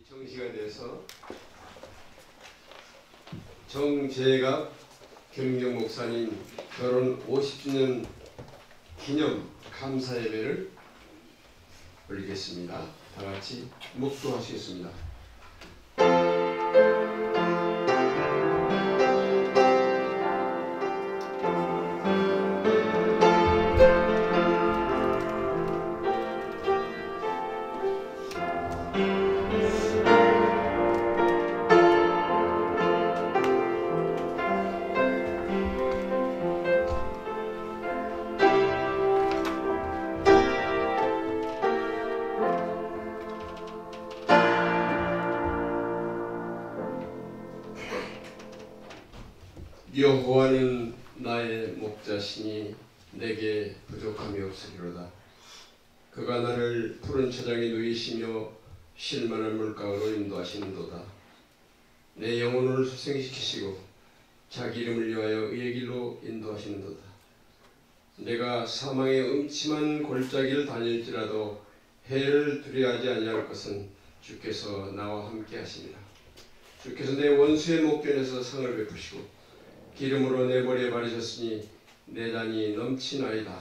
정시가 돼서 정재갑 김경 목사님 결혼 50주년 기념 감사 예배를 올리겠습니다. 다 같이 묵도하시겠습니다. 여호와는 나의 목자시니 내게 부족함이 없으리로다. 그가 나를 푸른 초장에 누이시며 쉴 만한 물가로 인도하시는도다. 내 영혼을 소생시키시고 자기 이름을 위하여 의의 길로 인도하시는도다. 내가 사망의 음침한 골짜기를 다닐지라도 해를 두려워하지 아니할 것은 주께서 나와 함께 하시니라. 주께서 내 원수의 목전에서 상을 베푸시고 기름으로 내 머리에 바르셨으니 내 잔이 넘치나이다.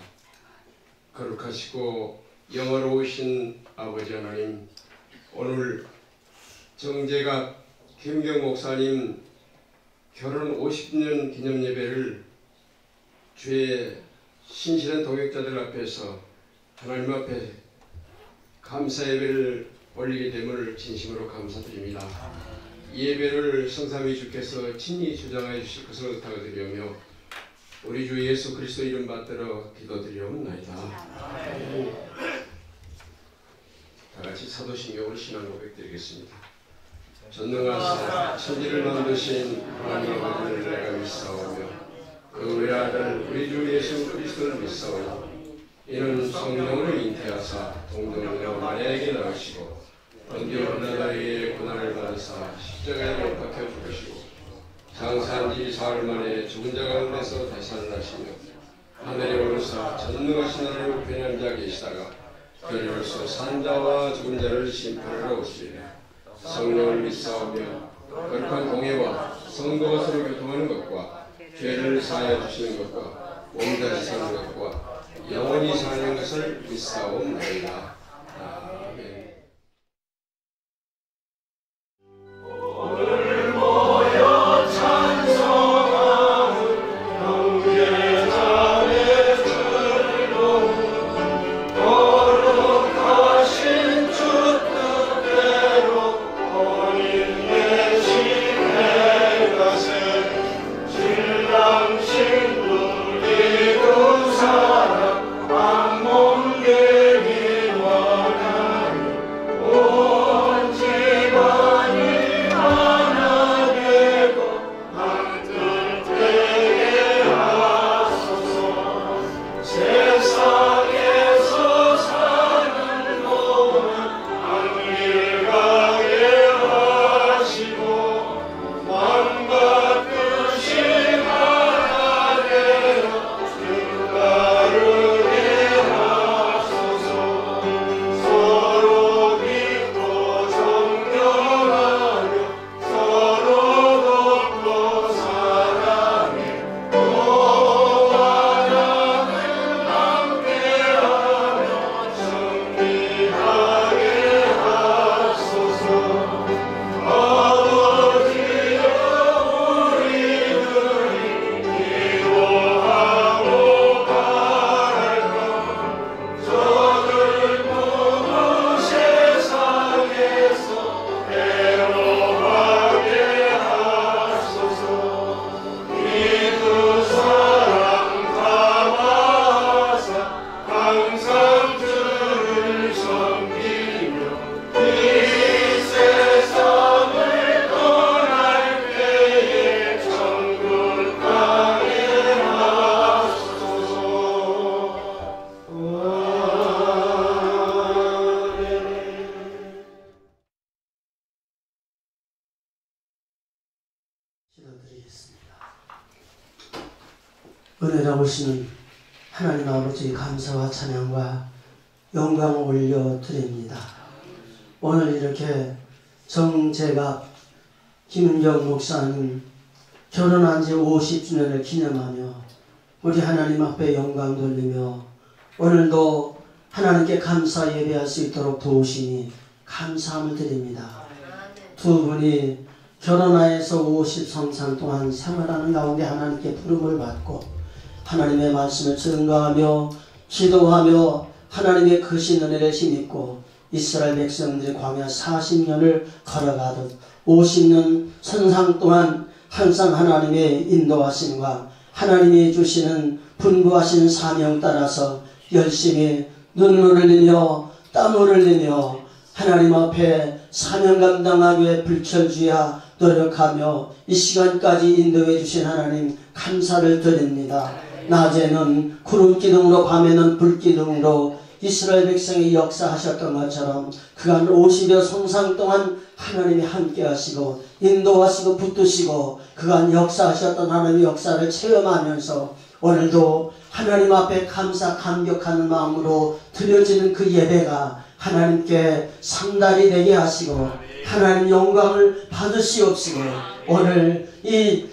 거룩하시고 영화로우신 아버지 하나님, 오늘 정재갑 김경 목사님 결혼 50년 기념 예배를 주의 신실한 동역자들 앞에서 하나님 앞에 감사 예배를 올리게 됨을 진심으로 감사드립니다. 예배를 성삼위 주께서 친히 주장하여 주실 것을 부탁드리며 우리 주 예수 그리스도 이름 받들어 기도드리옵나이다. 다같이 사도신경으로 신앙 고백드리겠습니다. 전능하사 천지를 만드신 하나님 아버지를 내가 믿사오며 그 외아들 우리 주 예수 그리스도를 믿사오니 이는 성령으로 잉태하사 동정녀 마리아에게 낳으시고 본디오 빌라다의 고난을 받으사 십자가에 못 박혀 죽으시고 장사한 지 사흘 만에 죽은 자 가운데서 대사를 하시며 하늘에 오르사 전능하신 하나님 우편에 앉아 계시다가 그리로서 산 자와 죽은 자를 심판하러 오시리라. 성령을 믿사오며 거룩한 공예와 성도가 서로 교통하는 것과 죄를 사하여 주시는 것과 몸다시 사는 것과 영원히 사는 것을 믿사옵나이다. 은혜로우시는 하나님 아버지 감사와 찬양과 영광을 올려드립니다. 오늘 이렇게 정재갑 김은경 목사님 결혼한 지 50주년을 기념하며 우리 하나님 앞에 영광 돌리며 오늘도 하나님께 감사 예배할 수 있도록 도우시니 감사함을 드립니다. 두 분이 결혼하여서 50성산 동안 생활하는 가운데 하나님께 부름을 받고 하나님의 말씀을 증거하며 기도하며 하나님의 크신 은혜를 힘입고 이스라엘 백성들이 광야 40년을 걸어가듯 50년 선상 동안 항상 하나님의 인도하심과 하나님이 주시는 분부하신 사명 따라서 열심히 눈물을 흘리며 땀을 흘리며 하나님 앞에 사명 감당하기 위해 불철주야 노력하며 이 시간까지 인도해 주신 하나님 감사를 드립니다. 낮에는 구름 기둥으로 밤에는 불 기둥으로 이스라엘 백성이 역사하셨던 것처럼 그간 50여 성상 동안 하나님이 함께 하시고 인도하시고 붙드시고 그간 역사하셨던 하나님의 역사를 체험하면서 오늘도 하나님 앞에 감사 감격하는 마음으로 드려지는 그 예배가 하나님께 상달이 되게 하시고 하나님 영광을 받으시옵시고 오늘 이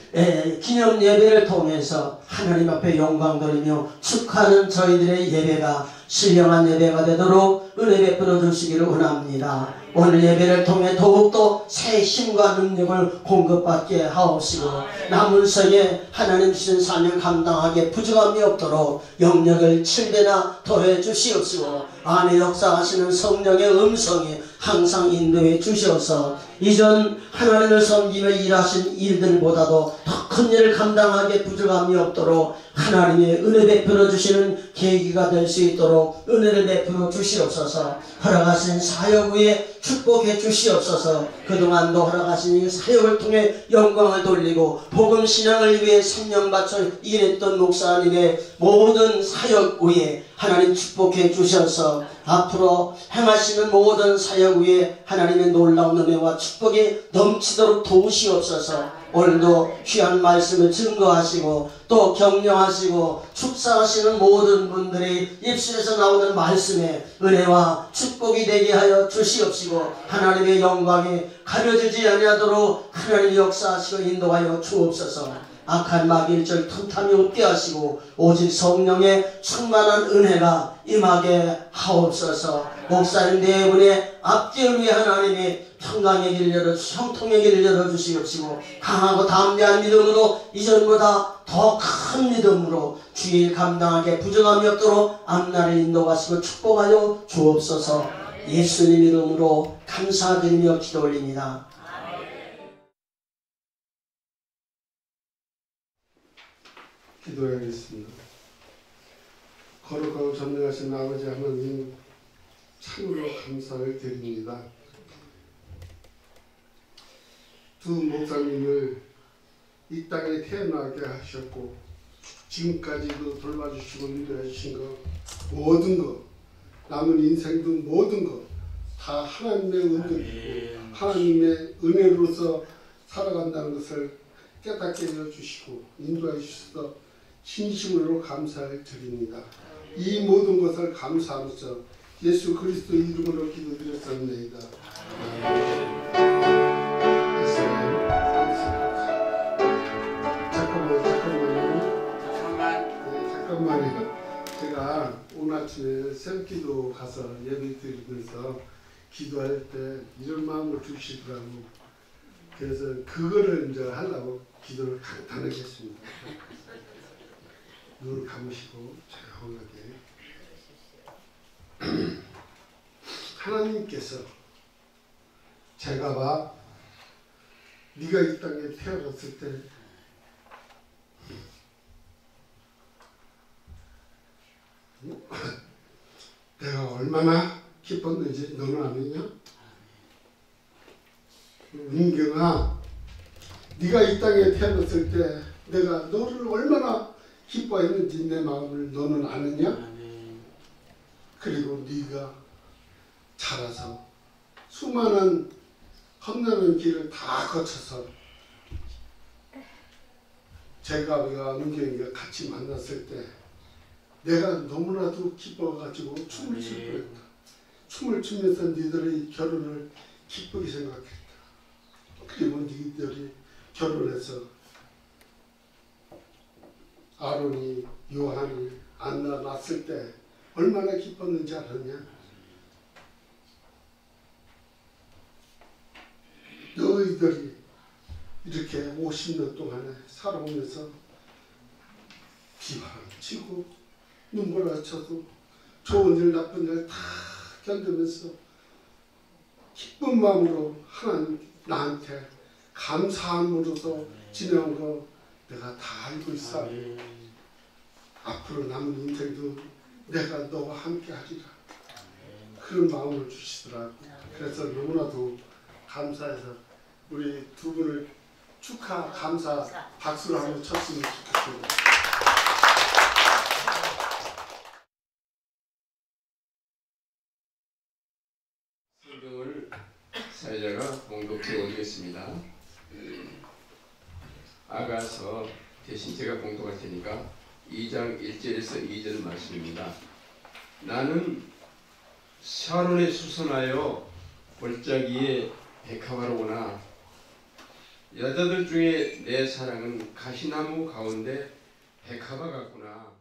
기념 예배를 통해서 하나님 앞에 영광 돌리며 축하하는 저희들의 예배가 신령한 예배가 되도록 은혜 베풀어 주시기를 원합니다. 오늘 예배를 통해 더욱더 새 힘과 능력을 공급받게 하옵시고 남은 생에 하나님 주신 사명 감당하게 부족함이 없도록 영역을 7배나 더해 주시옵시고 안에 역사하시는 성령의 음성이 항상 인도해 주시옵소서 이전 하나님을 섬기며 일하신 일들보다도 더 큰 일을 감당하게 부족함이 없도록 하나님의 은혜 베풀어 주시는 계기가 될 수 있도록 은혜를 베풀어 주시옵소서 허락하신 사역 위에 축복해 주시옵소서 그동안도 허락하신 이 사역을 통해 영광을 돌리고 복음 신앙을 위해 생명 바쳐 일했던 목사님의 모든 사역 위에 하나님 축복해 주셔서 앞으로 행하시는 모든 사역 위에 하나님의 놀라운 은혜와 축복이 넘치도록 도우시옵소서 오늘도 귀한 말씀을 증거하시고 또 격려하시고 축사하시는 모든 분들이 입술에서 나오는 말씀에 은혜와 축복이 되게 하여 주시옵시고 하나님의 영광이 가려지지 아니하도록 하나님 역사하시고 인도하여 주옵소서 악한 마귀일절 틈탐이 없게 하시고 오직 성령의 충만한 은혜가 임하게 하옵소서 목사님 네 분의 앞길을 위해 하나님이 평강의 길을 열어주시고 형통의 길을 열어주시옵시고 강하고 담대한 믿음으로 이전보다 더 큰 믿음으로 주일 감당하게 부족함이 없도록 앞날을 인도하시고 축복하여 주옵소서 예수님 이름으로 감사드리며 기도 올립니다. 기도하겠습니다. 거룩하고 전능하신 아버지 하나님 참으로 감사를 드립니다. 두 목사님을 이 땅에 태어나게 하셨고 지금까지도 돌봐주시고 인도해 주신 것 모든 것 남은 인생도 모든 것 다 하나님의 은혜이고 하나님의 은혜로서 살아간다는 것을 깨닫게 해주시고 인도해 주셔서 진심으로 감사를 드립니다. 이 모든 것을 감사하면서 예수 그리스도 이름으로 기도드렸습니다. 잠깐만요. 제가 오늘 아침에 새벽기도 가서 예배 드리면서 기도할 때 이런 마음을 주시더라고. 그래서 그거를 이제 하려고 기도를 간단하게 했습니다. 눈을 감으시고 조용하게 하나님께서 제가 봐 네가 이 땅에 태어났을 때 내가 얼마나 기뻤는지 너는 아느냐? 은경아, 네가 이 땅에 태어났을 때 내가 너를 얼마나 기뻐했는지 내 마음을 너는 아느냐? 그리고 네가 자라서 수많은 험난한 길을 다 거쳐서 제가와 은경이가 같이 만났을 때 내가 너무나도 기뻐가지고 춤을 출 뻔했다. 춤을 추면서 너희들의 결혼을 기쁘게 생각했다. 그리고 너희들이 결혼해서 아론이 요한이 안나 낳았을 때 얼마나 기뻤는지 알았냐? 너희들이 이렇게 50년 동안에 살아오면서 비바람 치고 눈물 흘려도 좋은 일 나쁜 일 다 견디면서 기쁜 마음으로 하나님 나한테 감사함으로써 지내온 거 내가 다 알고 있어. 앞으로 남은 인생도 내가 너와 함께 하리라. 그런 마음을 주시더라고. 그래서 너무나도 감사해서 우리 두 분을 축하, 감사 박수를 한번 쳤으면 좋겠습니다. 성경을 사회자가 봉독해 올리겠습니다. 아가서 대신 제가 봉독할 테니까 2장 1절에서 2절 말씀입니다. 나는 샤론에 수선하여 골짜기에 백합화로 오나 여자들 중에 내 사랑은 가시나무 가운데 백합화 같구나.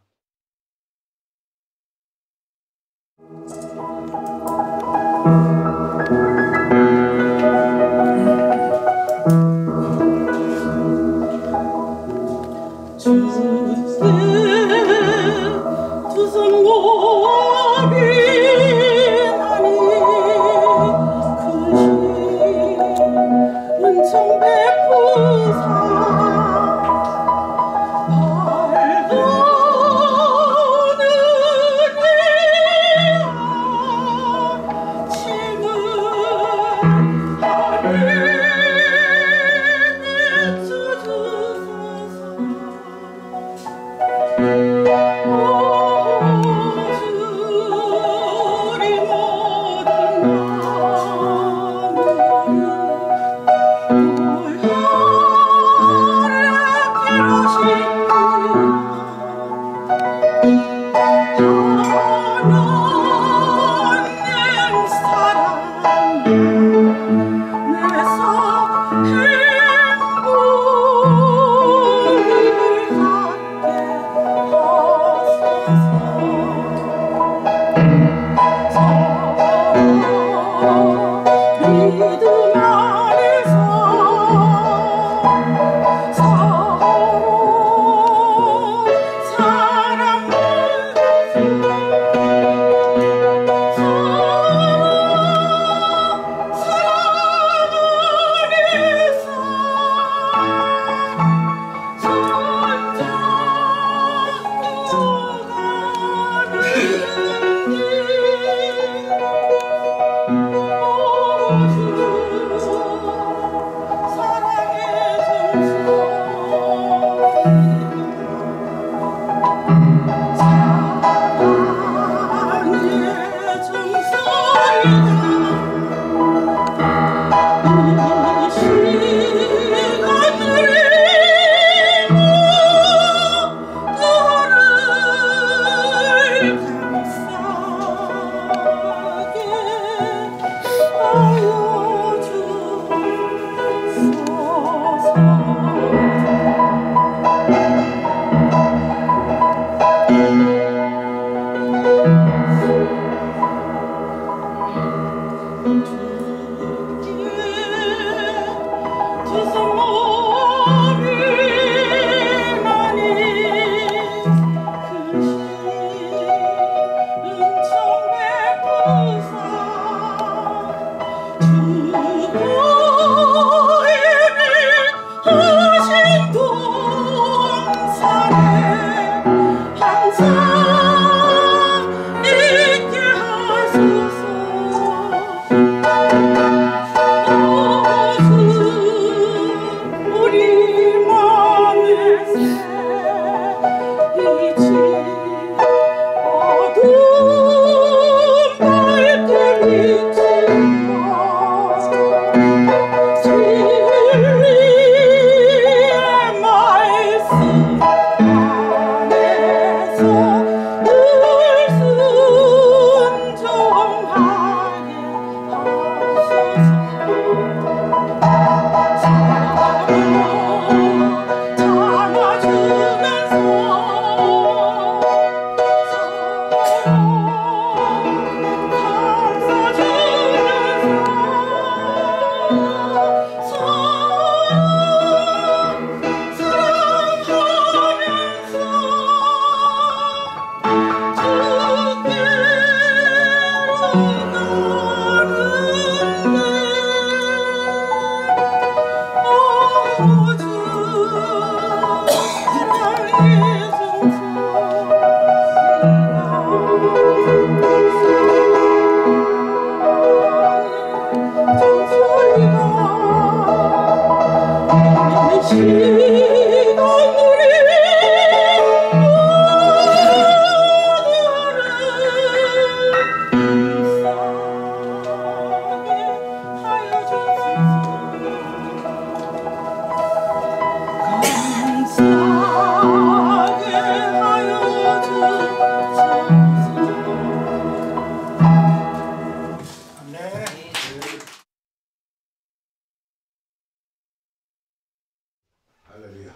할렐루야.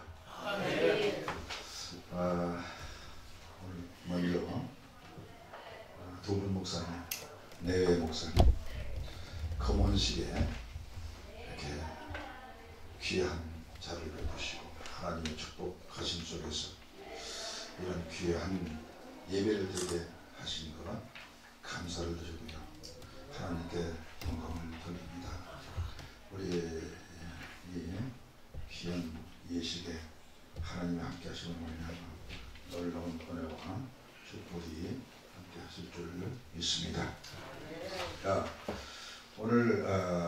오늘 먼저 두 분 목사님, 내외 목사님, 검언식에 이렇게 귀한 자를 베푸시고 하나님의 축복하심 속에서 이런 귀한 예배를 드리게 하신 거라 감사를 드리고요. 하나님께 영광을 돌립니다. 우리 이 귀한 예식에 하나님이 함께 하시는 말미암아 놀라운 은혜와 축복이 함께 하실 줄 믿습니다. 자, 오늘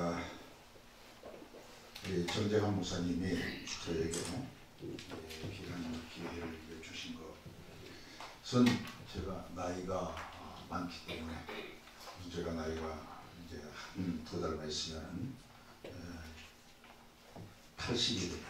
우리 정재환 목사님이 저에게 귀한 기회를 주신 것은 제가 나이가 많기 때문에 제가 나이가 이제 한 두 달만 있으면 80이 됩니다.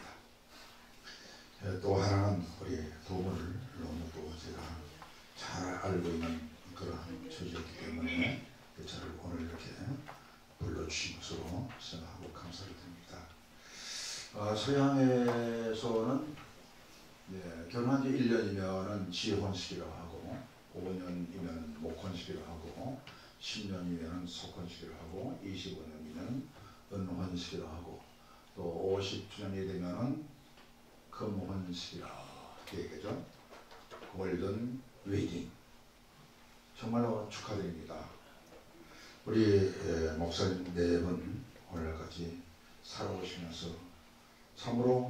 또 하나는 우리 두 분을 너무도 제가 잘 알고 있는 그런 처지였기 때문에 저를 오늘 이렇게 불러주신 것으로 생각하고 감사를 드립니다. 서양에서는 결혼한 지 1년이면 지혼식이라고 하고 5년이면 목혼식이라고 하고 10년이면 속혼식이라고 하고 25년이면 은혼식이라고 하고 또 50주년이 되면은 금혼식이라 얘기죠. 골든 웨딩. 정말로 축하드립니다. 우리 목사님 네 분 오늘까지 살아오시면서 참으로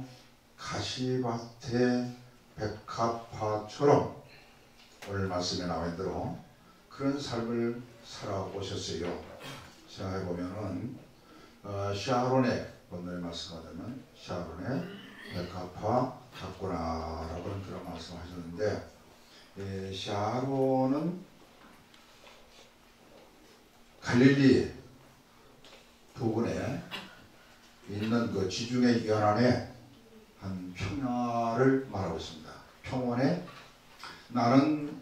가시밭의 백합화처럼 오늘 말씀에 나와 있는 대로 그런 삶을 살아오셨어요. 생각해보면은 샤론의 오늘 말씀하자면 샤론의 백합화 같구나라고 그런 말씀하셨는데 샤론은 갈릴리 부근에 있는 그 지중해 연안에 한 평야를 말하고 있습니다. 평원에 나는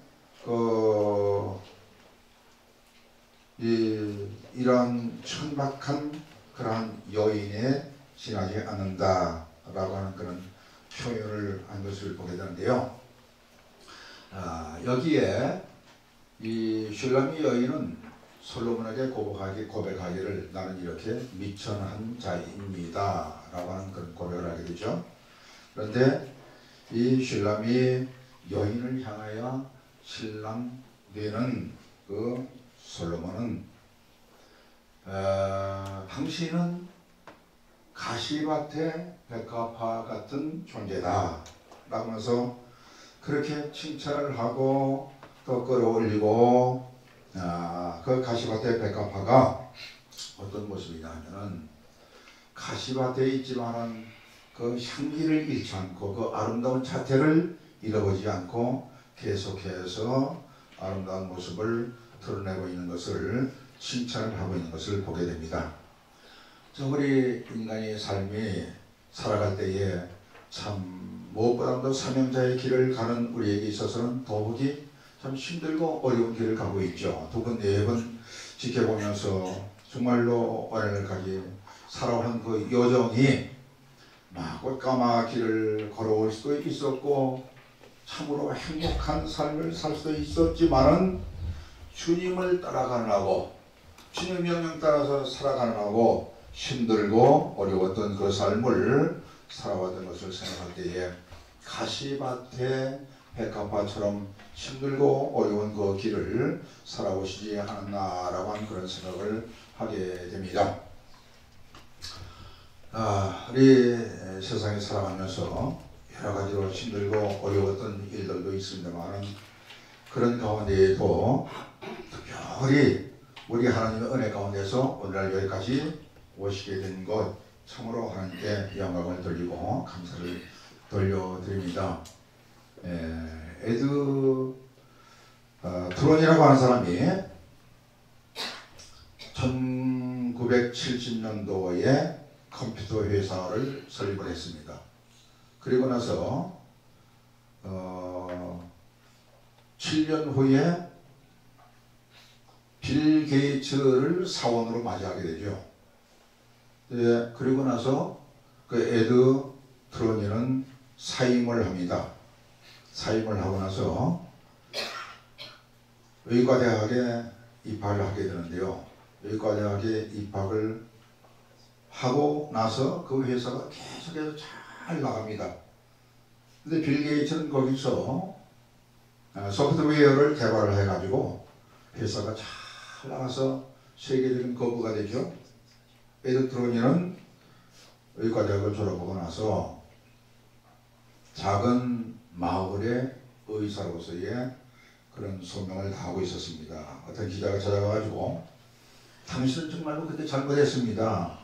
이런 천박한 그러한 여인에 지나지 않는다 라고 하는 그런 표현을 한 것을 보게 되는데요. 여기에 이 슐라미 여인은 솔로몬에게 고백하기를 나는 이렇게 미천한 자입니다 라고 하는 그런 고백을 하게 되죠. 그런데 이 슐라미 여인을 향하여 신랑 되는 그 솔로몬은 당신은 가시밭의 백합화 같은 존재다 라고 하면서 그렇게 칭찬을 하고 또 끌어올리고 그 가시밭의 백합화가 어떤 모습이냐 하면은 가시밭에 있지만은 그 향기를 잃지 않고 그 아름다운 자태를 잃어버리지 않고 계속해서 아름다운 모습을 드러내고 있는 것을 칭찬을 하고 있는 것을 보게 됩니다. 우리 인간의 삶이 살아갈 때에 참 무엇보다도 사명자의 길을 가는 우리에게 있어서는 더욱이 참 힘들고 어려운 길을 가고 있죠. 두 번, 네 번 지켜보면서 정말로 오늘까지 살아오는 그 여정이 막 까마귀를 걸어올 수도 있었고 참으로 행복한 삶을 살 수도 있었지만은 주님을 따라가느라고 주님 명령 따라서 살아가느라고 힘들고 어려웠던 그 삶을 살아왔던 것을 생각할 때에 가시밭의 백합화처럼 힘들고 어려운 그 길을 살아오시지 않았나라고 하는 그런 생각을 하게 됩니다. 우리 세상에 살아가면서 여러 가지로 힘들고 어려웠던 일들도 있습니다만 그런 가운데에도 특별히 우리 하나님의 은혜 가운데서 오늘날 여기까지 오시게 된 것 참으로 하나님께 영광을 돌리고 감사를 돌려드립니다. 에드 드론이라고 하는 사람이 1970년도에 컴퓨터 회사를 설립을 했습니다. 그리고 나서 7년 후에 빌 게이츠를 사원으로 맞이하게 되죠. 그리고 나서 그 에드 트로니는 사임을 합니다. 사임을 하고 나서 의과대학에 입학을 하게 되는데요. 의과대학에 입학을 하고 나서 그 회사가 계속해서 잘 나갑니다. 근데 빌 게이츠는 거기서 소프트웨어를 개발을 해가지고 회사가 잘 나가서 세계적인 거부가 되죠. 에드 트로니는 의과대학을 졸업하고 나서 작은 마을의 의사로서의 그런 소명을 다하고 있었습니다. 어떤 기자가 찾아가가지고 당신은 정말로 그때 잘못했습니다.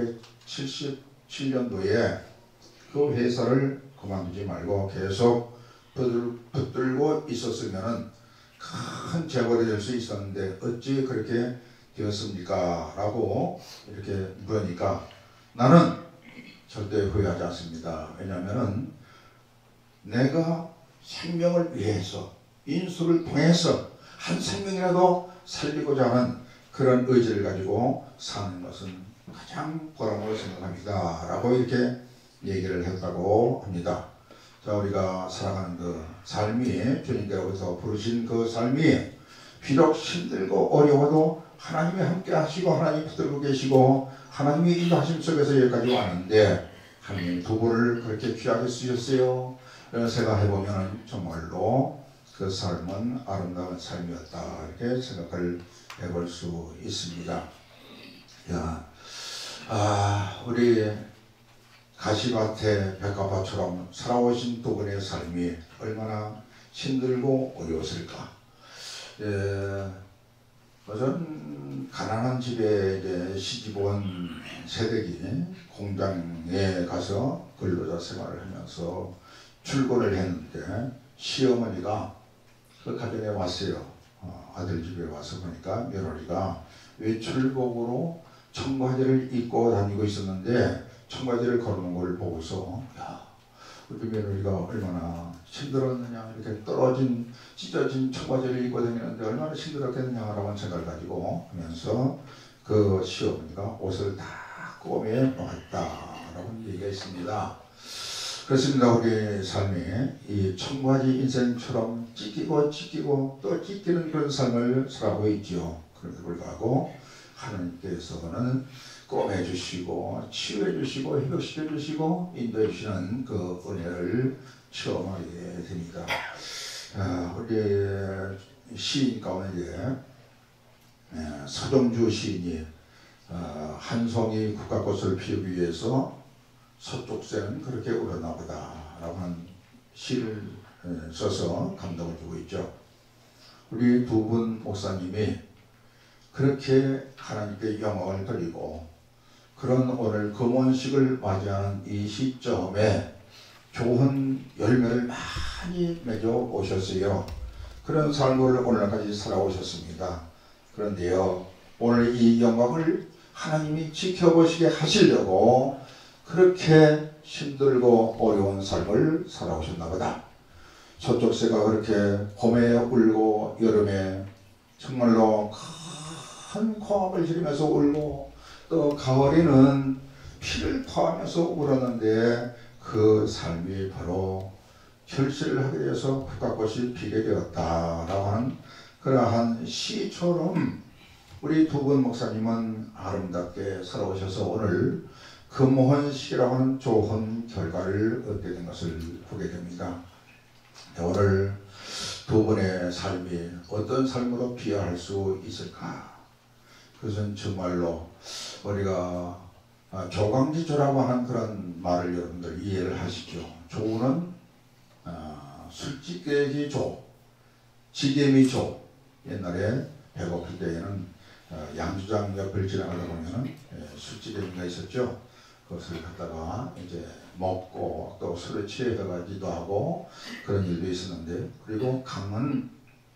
1977년도에 그 회사를 그만두지 말고 계속 붙들고 있었으면 큰 재벌이 될 수 있었는데 어찌 그렇게 되었습니까? 라고 이렇게 물으니까 나는 절대 후회하지 않습니다. 왜냐하면 내가 생명을 위해서 인수를 통해서 한 생명이라도 살리고자 하는 그런 의지를 가지고 사는 것은 가장 보람으로 생각합니다. 라고 이렇게 얘기를 했다고 합니다. 자, 우리가 살아가는 그 삶이 주님께로부터 부르신 그 삶이 비록 힘들고 어려워도 하나님이 함께 하시고 하나님이 붙들고 계시고 하나님이 인도하심 속에서 여기까지 왔는데 하나님 두 분을 그렇게 귀하게 쓰셨어요. 생각해보면 정말로 그 삶은 아름다운 삶이었다 이렇게 생각을 해볼 수 있습니다. 우리 가시밭의 백합화처럼 살아오신 두 분의 삶이 얼마나 힘들고 어려웠을까. 우선 가난한 집에 이제 시집온 세댁이 공장에 가서 근로자 생활을 하면서 출근을 했는데 시어머니가 그 가정에 왔어요. 아들 집에 와서 보니까 며느리가 외출복으로 청바지를 입고 다니고 있었는데 청바지를 걸어놓은 걸 보고서 야, 우리 며느리가 얼마나 힘들었느냐, 이렇게 떨어진 찢어진 청바지를 입고 다니는데 얼마나 힘들었겠느냐라고 생각을 가지고 하면서 그 시어머니가 옷을 다 꼬매 놓았다라고 얘기가 있습니다. 그렇습니다. 우리 삶이 이 청바지 인생처럼 찢기고 또 찢기는 그런 삶을 살아가고 있지요. 그럼에도 불구하고 하나님께서는 꼬매주시고 치유해주시고 회복시켜주시고 인도해주시는 그 은혜를 체험하게 됩니다. 우리 시인 가운데 서정주 시인이 한 송이 국화꽃을 피우기 위해서 서쪽새는 그렇게 울었나 보다 라고 하는 시를 써서 감동을 주고 있죠. 우리 두 분 목사님이 그렇게 하나님께 영광을 돌리고 그런 오늘 금원식을 맞이하는 이 시점에 좋은 열매를 많이 맺어 오셨어요. 그런 삶을 오늘까지 살아오셨습니다. 그런데요, 오늘 이 영광을 하나님이 지켜보시게 하시려고 그렇게 힘들고 어려운 삶을 살아오셨나 보다. 서쪽새가 그렇게 봄에 울고 여름에 정말로 큰 고함을 지르면서 울고 또 가을에는 피를 토하면서 울었는데 그 삶이 바로 결실을 하게 되어서 국화꽃이 피게 되었다라고 하는 그러한 시처럼 우리 두 분 목사님은 아름답게 살아오셔서 오늘 금혼식이라고 하는 좋은 결과를 얻게 된 것을 보게 됩니다. 오늘 두 분의 삶이 어떤 삶으로 비화할 수 있을까? 그것은 정말로 우리가 조강지조라고 하는 그런 말을 여러분들 이해를 하시죠. 조는 술집게기 조, 지게미 조. 옛날에 배고플 때에는 양주장 옆을 지나가다 보면 술지게미가 있었죠. 그것을 갖다가 이제 먹고 또 술에 취해가지도 하고 그런 일도 있었는데, 그리고 강은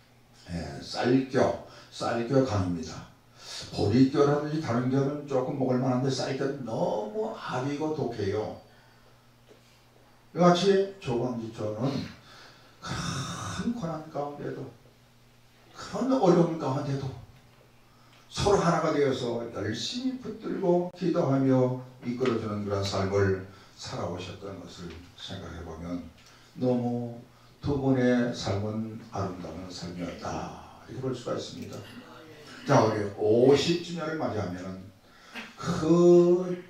쌀교 강입니다. 보리교라든지 다른 교는 조금 먹을 만한데 쌀교는 너무 합이고 독해요. 이같이 조광지초는 큰 고난 가운데도, 큰 어려움 가운데도 서로 하나가 되어서 열심히 붙들고 기도하며 이끌어주는 그런 삶을 살아오셨던 것을 생각해보면 너무 두 분의 삶은 아름다운 삶이었다, 이렇게 볼 수가 있습니다. 자, 우리 50주년을 맞이하면 그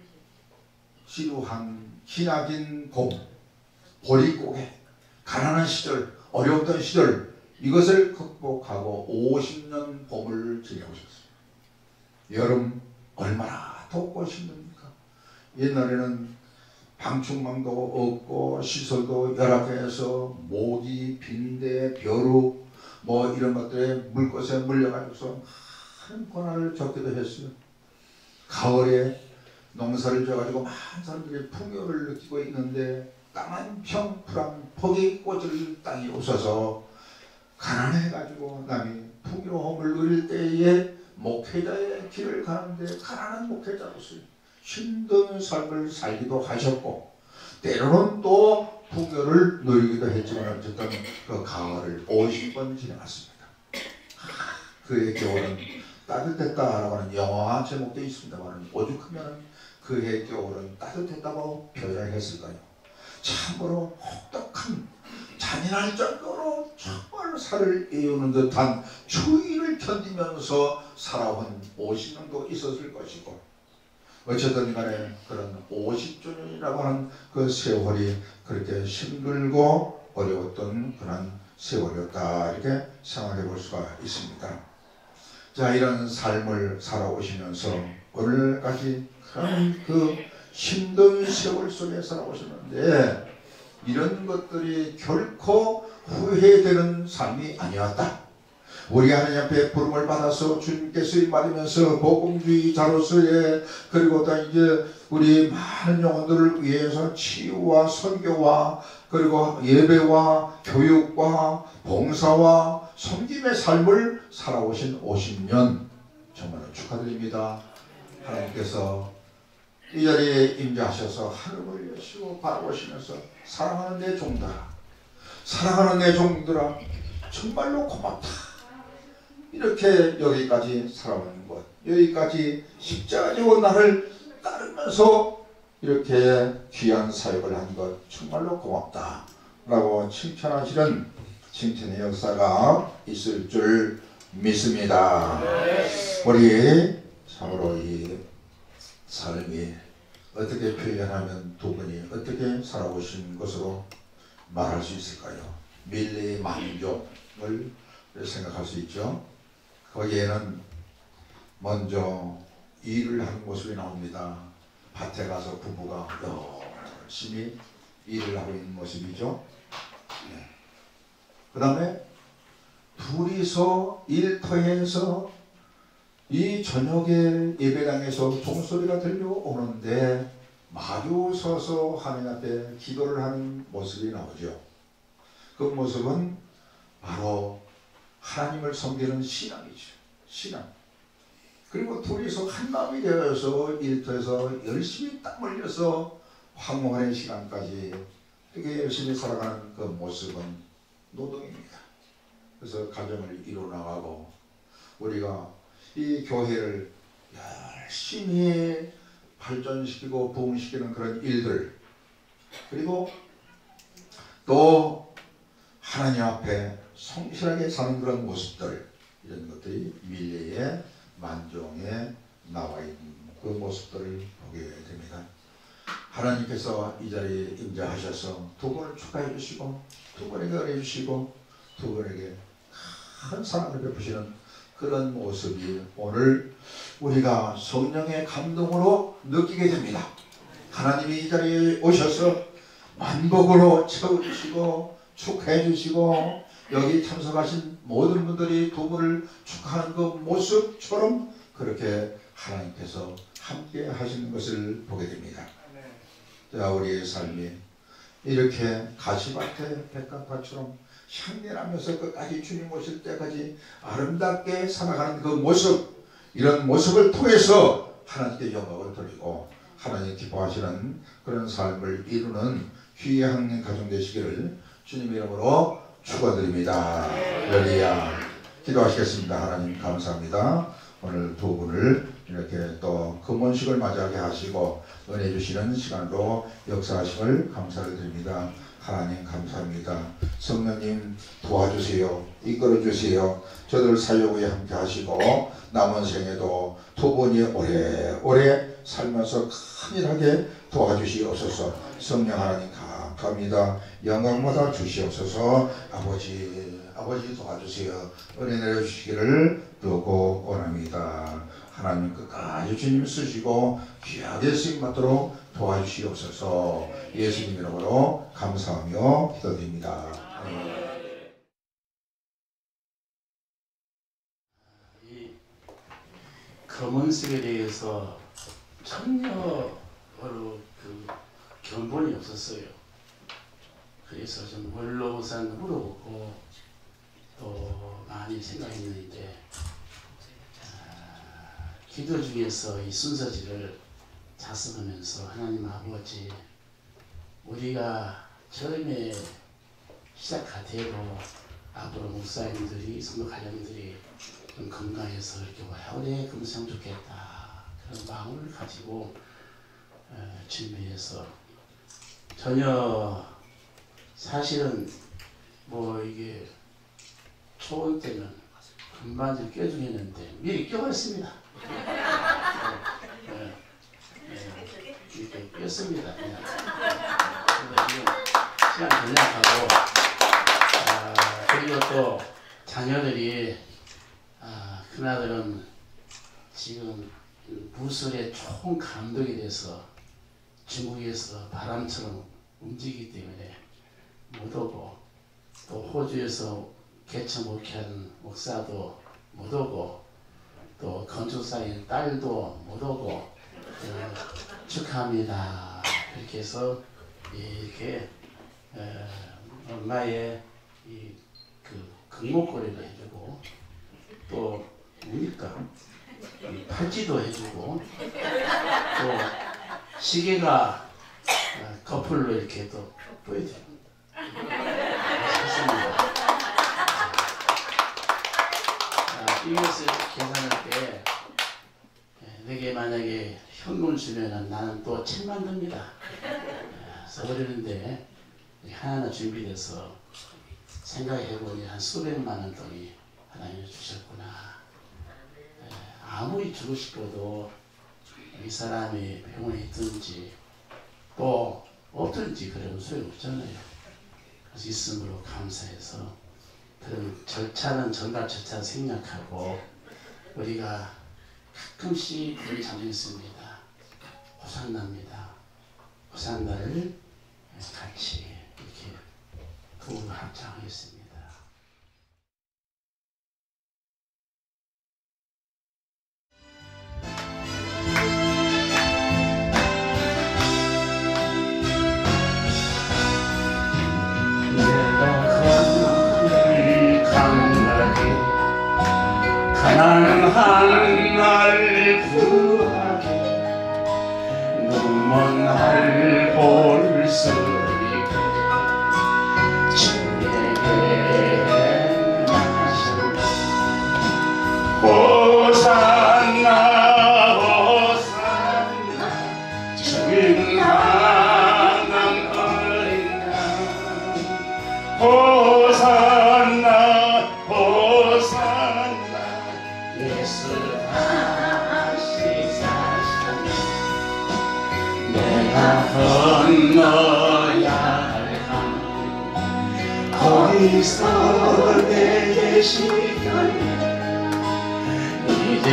지루한 기나긴 봄, 보릿고개, 가난한 시절, 어려웠던 시절, 이것을 극복하고 50년 봄을 지내오셨습니다. 여름 얼마나 덥고 힘듭니까? 옛날에는 방충망도 없고 시설도 열악해서 모기, 빈대, 벼룩 뭐 이런 것들에 물것에 물려가지고서 큰 고난을 겪기도 했어요. 가을에 농사를 져가지고 많은 사람들이 풍요를 느끼고 있는데 땅은 평풀한 포기 꽂을 땅이 없어서 가난해가지고 남이 풍요로움을 누릴 때에 목회자의 길을 가는데 가난한 목회자로서 힘든 삶을 살기도 하셨고, 때로는 또 풍요를 누리기도 했지만 어쨌든 그 가을을 50번 지나갔습니다. 그의 겨울은 따뜻했다라고 하는 영화 제목도 있습니다만 오죽하면 그의 겨울은 따뜻했다고 표현을 했을까요? 참으로 혹독한 잔인할 정도로 정말 살을 이유는 듯한 추위를 견디면서 살아온 50년도 있었을 것이고, 어쨌든 간에 그런 50주년이라고 하는 그 세월이 그렇게 힘들고 어려웠던 그런 세월이었다, 이렇게 생각해 볼 수가 있습니다. 자, 이런 삶을 살아오시면서 오늘까지 그 힘든 세월 속에 살아오셨는데 이런 것들이 결코 후회되는 삶이 아니었다. 우리 하나님 앞에 부름을 받아서 주님께서 말하면서 복음주의자로서의, 그리고 또 이제 우리 많은 영혼들을 위해서 치유와 선교와 그리고 예배와 교육과 봉사와 섬김의 삶을 살아오신 50년 정말로 축하드립니다. 하나님께서 이 자리에 임재하셔서 하늘을 여시고 바라보시면서 사랑하는 내 종들아, 사랑하는 내 종들아, 정말로 고맙다. 이렇게 여기까지 살아오는 것, 여기까지 십자가 지고 나를 따르면서 이렇게 귀한 사역을 한 것 정말로 고맙다 라고 칭찬하시는 칭찬의 역사가 있을 줄 믿습니다. 우리 참으로 이 삶이 어떻게 표현하면 두 분이 어떻게 살아오신 것으로 말할 수 있을까요? 밀레의 만족을 생각할 수 있죠. 거기에는 먼저 일을 하는 모습이 나옵니다. 밭에 가서 부부가 열심히 일을 하고 있는 모습이죠. 네. 그 다음에 둘이서 일터에서 이 저녁에 예배당에서 종소리가 들려오는데 마주 서서 하나님 앞에 기도를 하는 모습이 나오죠. 그 모습은 바로 하나님을 섬기는 신앙이죠. 신앙. 그리고 둘이서 한마음이 되어서 일터에서 열심히 땀 흘려서 황홀한 시간까지 되게 열심히 살아가는 그 모습은 노동입니다. 그래서 가정을 이루어나가고 우리가 이 교회를 열심히 발전시키고 부흥시키는 그런 일들, 그리고 또 하나님 앞에 성실하게 사는 그런 모습들, 이런 것들이 밀레의 만종에 나와 있는 그 모습들을 보게 됩니다. 하나님께서 이 자리에 임재하셔서 두 분을 축하해 주시고 두 분에게 은혜 주시고 두 분에게 큰 사랑을 베푸시는 그런 모습이 오늘 우리가 성령의 감동으로 느끼게 됩니다. 하나님이 이 자리에 오셔서 만복으로 채워주시고 축하해 주시고 여기 참석하신 모든 분들이 두 분을 축하하는 그 모습처럼 그렇게 하나님께서 함께 하시는 것을 보게 됩니다. 자, 우리의 삶이 이렇게 가시밭에 백합화처럼 향기나면서 끝까지 주님 오실 때까지 아름답게 살아가는 그 모습, 이런 모습을 통해서 하나님께 영광을 돌리고 하나님 기뻐하시는 그런 삶을 이루는 귀한 가정 되시기를 주님의 이름으로 축원드립니다. 할렐루야. 기도하시겠습니다. 하나님 감사합니다. 오늘 두 분을 이렇게 또 금혼식을 맞이하게 하시고 은혜 주시는 시간으로 역사하심을 감사를 드립니다. 하나님 감사합니다. 성령님 도와주세요. 이끌어주세요. 저들 사역에 함께 하시고 남은 생에도 두 분이 오래오래 살면서 큰일하게 도와주시옵소서. 성령 하나님 감사합니다. 영광마다 주시옵소서. 아버지 도와주세요. 은혜 내려주시기를 두고 원합니다. 하나님 끝까지 주님 쓰시고 귀하게 쓰임받도록 도와주시옵소서. 예수님 이름으로 감사하며 기도드립니다. 이 검은색에 대해서 전혀 그 견본이 없었어요. 그래서 좀 원로사도 물어보고 또 많이 생각했는데 기도 중에서 이 순서지를 자습하면서 하나님 아버지, 우리가 처음에 시작할 때도 앞으로 목사님들이 성도 가정들이 좀 건강해서 이렇게 오래 금상 좋겠다 그런 마음을 가지고 준비해서 전혀 사실은 뭐 이게 초원 때는 금반지를 껴주겠는데 미리 껴봤습니다. 이렇게 꼈습니다. 그냥. 시간 전략하고 그리고 또 자녀들이 큰아들은 지금 무술에 총 감독이 돼서 중국에서 바람처럼 움직이기 때문에 못 오고 또 호주에서 개척 목회하는 목사도 못 오고 또 건축사인 딸도 못 오고 축하합니다. 이렇게 해서 이렇게 엄마의 그 금목걸이를 해주고 또 뭡니까 팔찌도 해주고 또 시계가 커플로 이렇게 또 보여줘요. 좋습니다. 이것을 계산할 때 내게 만약에 현금을 주면 나는 또 책 만듭니다. 써버리는데 하나하나 준비돼서 생각해보니 한 수백만 원 돈이 하나님이 주셨구나. 아무리 주고 싶어도 이 사람이 병원에 있든지 또 없든지 그러면 소용없잖아요. 그래서 있음으로 감사해서 그런 절차는 정답 절차를 생략하고 우리가 가끔씩 그런 장면이 있습니다. 호산나입니다. 호산나를 같이 이렇게 부르고 합창하겠습니다. 가난한 날 구하게 눈먼 날 볼 수 있게 주에게 나가신다. 호산나 호산나 주님 강한 어린 양 호산나 호산나 예수 다시 사셨네. 내가 건너야 할 강 거기서 내게 시켰네. 이제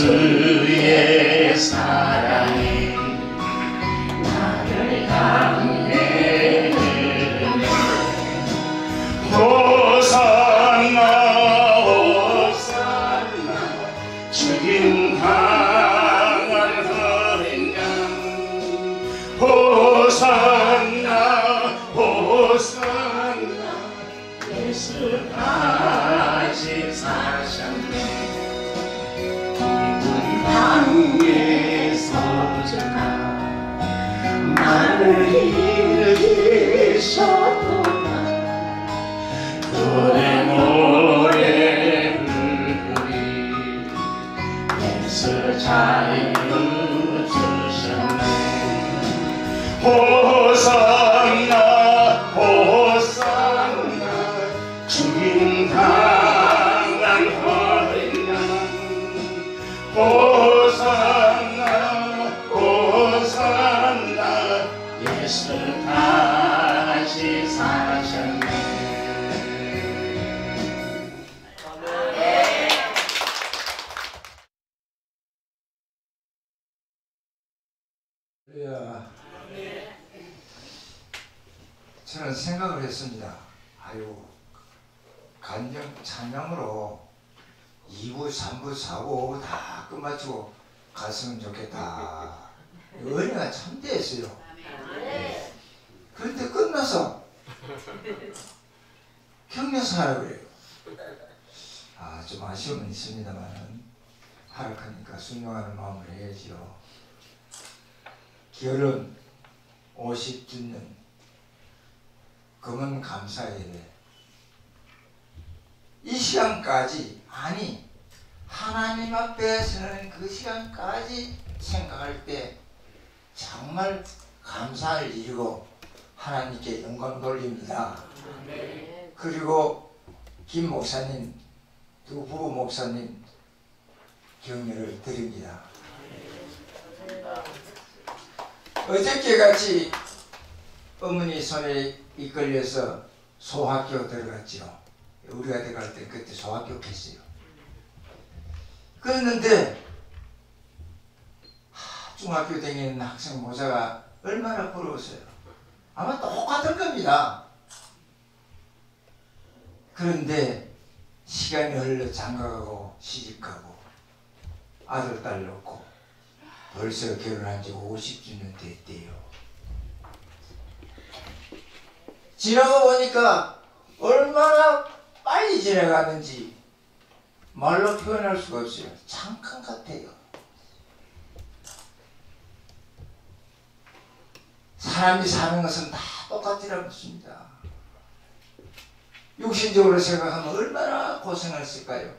주의 사랑이 나를 향해 흐르네. 호산나 주님 강한 어린 양 호산나 호산나 호산나 예수 다시 사셨네 기쁜 땅에서 전하 나를 일으키셨구나 그대 노래 부르리 예수 자유 주셨네 호산나 호산나 주님 강한 어린 양 호산나 호산나 예수 다시 사셨네 저는 생각을 했습니다. 아유, 찬양으로 2부, 3부, 4부 다 끝마치고 갔으면 좋겠다. 은혜가 참 됐어요. 그런데 끝나서 격려서 하라고 그래요. 좀 아쉬움은 있습니다만 하락하니까 순종하는 마음을 해야지요. 결혼 50주년 금은 감사예배 이 시간까지 아니 하나님 앞에 서는 그 시간까지 생각할 때 정말 감사를 이루고 하나님께 영광 돌립니다. 그리고 김 목사님 두 부부 목사님 격려를 드립니다. 어저께같이 어머니 손에 이끌려서 소학교 들어갔죠. 우리가 들어갈 때 그때 소학교 했어요. 그랬는데 중학교 다니는 학생 모자가 얼마나 부러웠어요. 아마 똑같을 겁니다. 그런데 시간이 흘러 장가가고 시집가고 아들 딸 놓고 벌써 결혼한 지 50주년 됐대요. 지나가 보니까 얼마나 빨리 지나가는지 말로 표현할 수가 없어요. 잠깐 같아요. 사람이 사는 것은 다 똑같지는 않습니다. 육신적으로 생각하면 얼마나 고생했을까요?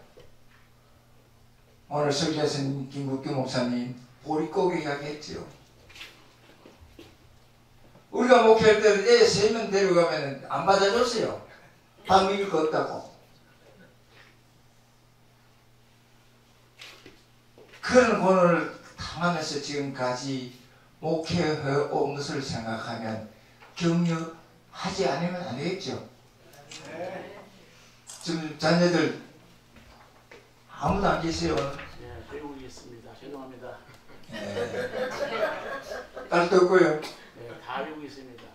오늘 설교하신 김국규 목사님 보릿고개 이야기했죠. 우리가 목회할 때 애 3명 데려가면 안 받아줬어요. 밥 먹일 거 없다고. 그런 고난을 당하면서 지금까지 목회해온 것을 생각하면 격려하지 않으면 안 되겠죠. 지금 자녀들 아무도 안 계세요. 네, 배우고 있습니다. 죄송합니다. 딸도 없고요. 네, 다 배우고 있습니다.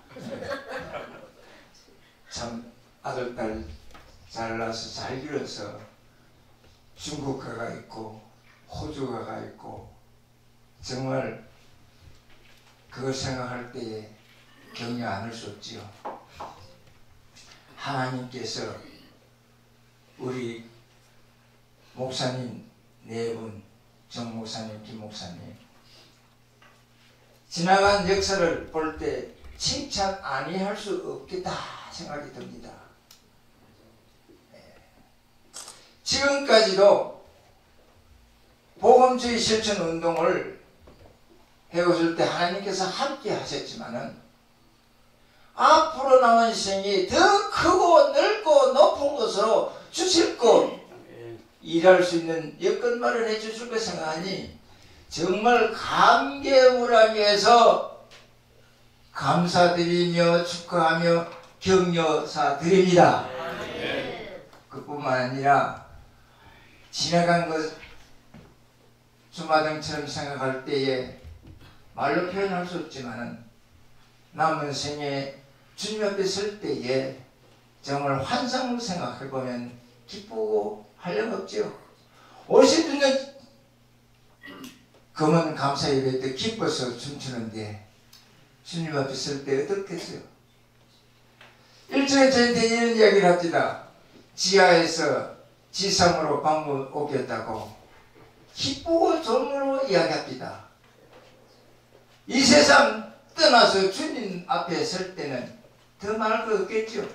참 아들 딸 잘나서 잘 길어서 중국 가가 있고 호주 가가 있고 정말 그걸 생각할 때에 격려 안 할 수 없지요. 하나님께서 우리 목사님 4분, 정 목사님, 김 목사님 지나간 역사를 볼 때 칭찬 아니할 수 없겠다 생각이 듭니다. 지금까지도 복음주의 실천 운동을 해오실 때 하나님께서 함께 하셨지만은 앞으로 남은 생이 더 크고 넓고 높은 곳으로 주실 것 일할 수 있는 여건 마련해 주실 것 생각하니 정말 감개무량해서 감사드리며 축하하며 격려사 드립니다. 그뿐만 아니라 지나간 것 주마등처럼 생각할 때에 말로 표현할 수 없지만은 남은 생에 주님 앞에 설 때에 정말 환상을 생각해보면 기쁘고 한량없죠. 50주년 금은 감사 예배 때 기뻐서 춤추는데 주님 앞에 설 때 어떻겠어요? 일종의 저희한테 이런 이야기를 합니다. 지하에서 지상으로 방문 오겠다고 기쁘고 종으로 이야기합니다. 이 세상 떠나서 주님 앞에 설 때는 더 말할 거 없겠죠.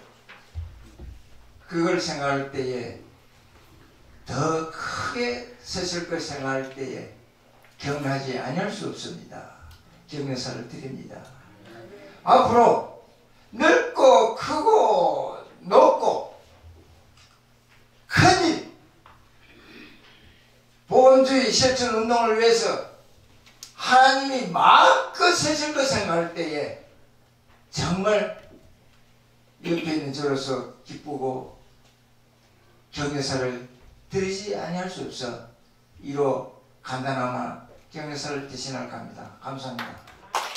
그걸 생각할 때에 더 크게 섰을 걸 생각할 때에 경하지 아니할 수 없습니다. 경례사를 드립니다. 앞으로 넓고 크고 높고 큰 일, 보건주의 실천 운동을 위해서 하나님이 마음껏 세실 것 생각할 때에 정말 옆에 있는 저로서 기쁘고 경례사를 드리지 아니할 수 없어 이로 간단하나 경례사를 대신할까 합니다. 감사합니다.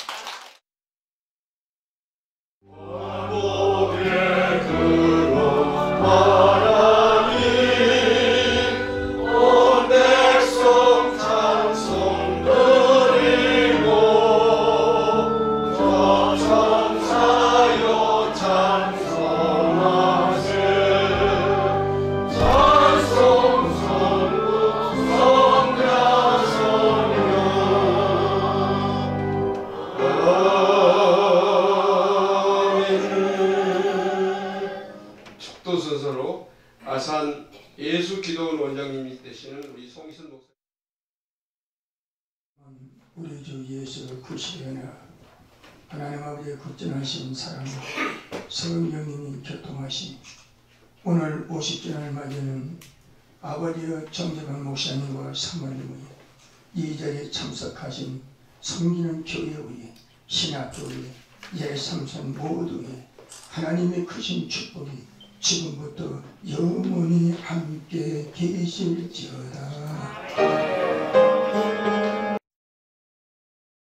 순서로 아산 예수기도원 원장님이 되시는 우리 송희선 목사. 우리 주 예수의 구실의 은혜, 하나님 아버지의 극진하신 사랑, 성령님이 교통하신 오늘 50주년을 맞이하는 아버지의 정재관 목사님과 사모님의 이 자리에 참석하신 섬기는 교회의 신학교의 예삼선 모두의 하나님의 크신 축복이 지금부터 영원히 함께 계실지어다.